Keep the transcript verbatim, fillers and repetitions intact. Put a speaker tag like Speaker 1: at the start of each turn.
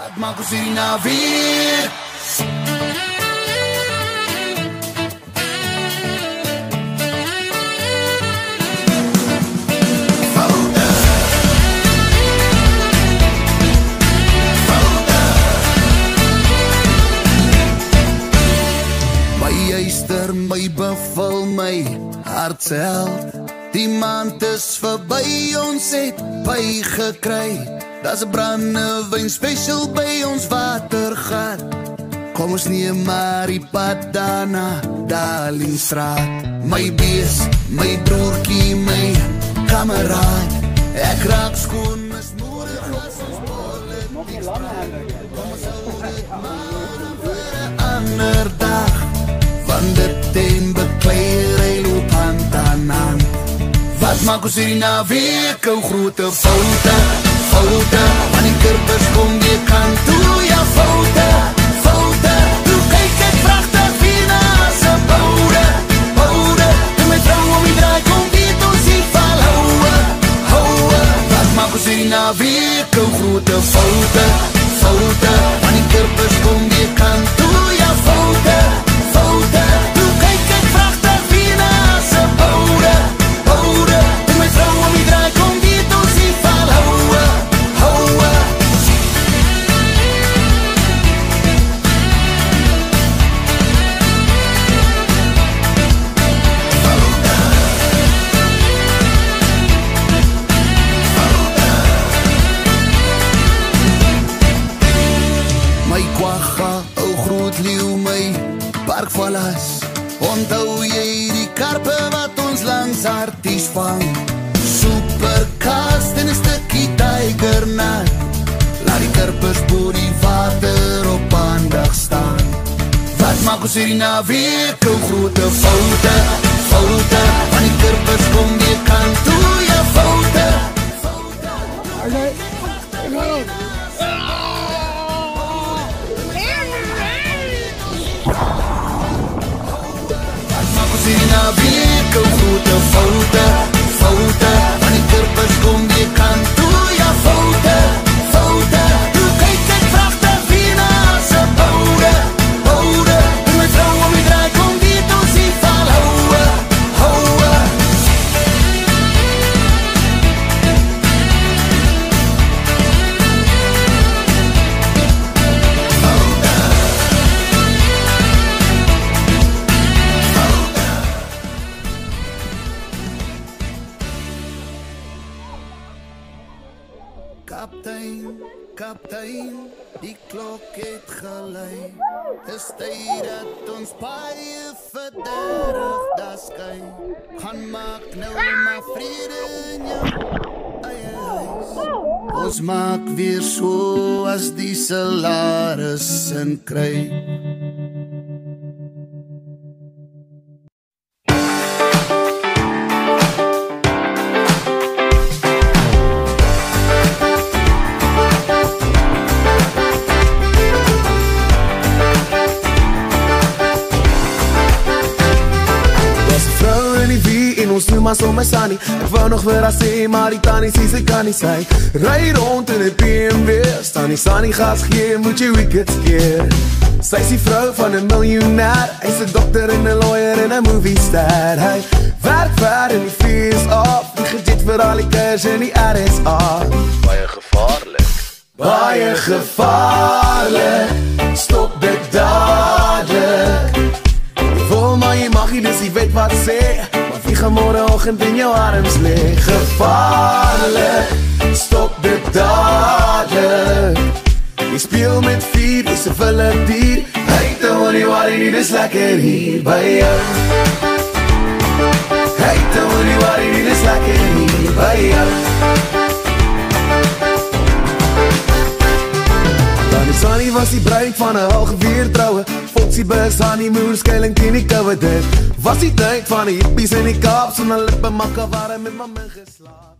Speaker 1: Wat maak ons hierdie naweek? My beval my hart se held. Die maand is verby, ons het bygekry. Daar's 'n brandewyn special by ons watergat. Kom ons neem maar die pad daarna Darlingstraat. My bees, my broertjie, my kameraad. Ek raak skoon as nodig as ons politiek spraak. Kom ons hou dit maar vir 'n ander dag. Van dit teen beklei ry loop hand aan hand. Wat maak ons hierdie naweek? Ou grote foute, foute. Van die kurpers kom weer kant toe, ja foute, foute. Toe kyk ek pragtig hier na se boude, boude. Toe my vrou om die draai kom weet ons hier val houwe, houwe. Wat maak ons hierdie naweek? Ou grote foute, foute. Van die kurpers kom weer kant toe, ja foute. Toe kyk ek pragtig hier na se boude, boude. Toe my vrou om die draai kom weet ons hier val houwe, houwe. My kwagga, ou groot leeuw, my parkvallas. Onthou jy die karpe wat ons langs harties vang? Superkast en 'n stukkie tygernat. Laat die karpers bo die water op aandag staan. Wat maak ons hierdie naweek? Ou grote foute, foute. Van die karpers kom weer kant toe, ja foute, foute.
Speaker 2: Okay. Okay.
Speaker 1: Hierdie naweek, ou grote foute, foute. Van die kurpers kom weer kant toe, ja foute, foute. Toe kyk ek pragtig hier na se boude, boude. Toe my vrou om die draai kom weet ons hier val houwe, houwe. Kaptein, kaptein, die klok het gelei. Dis tyd dat ons baie verderf das skyn. Gaan maak nou maar vrede in jou eie huis. Ons maak weer so as die salaris in kry. Maar so my Sunny, ek wou nog vir haar sê, maar die tannie sê sy kan nie sy. Ry rond in 'n B M W, staan die Sunny gas gee, moet jy wickets keer. Sy is die vrou van 'n miljonair, hy's 'n dokter en 'n lawyer en 'n movie star. Hy werk ver in die V S A, vlieg jet vir al die kers in die R S A.
Speaker 3: Baie gevaarlik,
Speaker 1: baie gevaarlik, stop dit dadelik. Jy wil maar jy mag nie, dus jy weet wat sê. Die gemorgenoggend in jou arms lê. Gevaarlik, stop dit dadelik. Jy speel met vuur, jy's 'n wilde dier. Hey, don't worry, worry, dit is lekker hier by jou. Hey, don't worry, worry, dit is lekker hier by jou. Dan is Sunny was die bruid van 'n algeweer troue. Fotsie bus, honeymoon, skuiling teen die koue dit. Was die tyd van die hippies in die Kaap, so 'n lippe makke warm met my min geslaap.